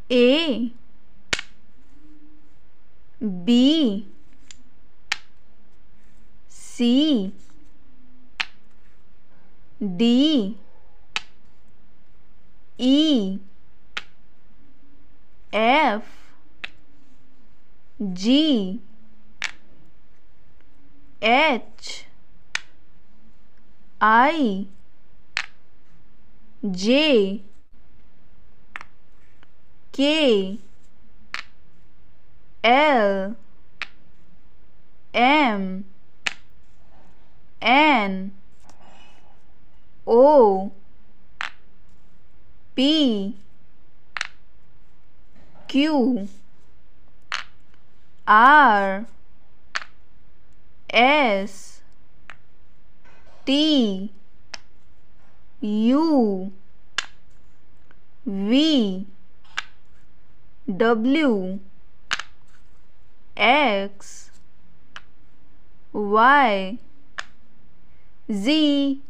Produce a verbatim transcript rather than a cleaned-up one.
A B C D E F G H I J K L M N O P Q R S T U V W X Y Z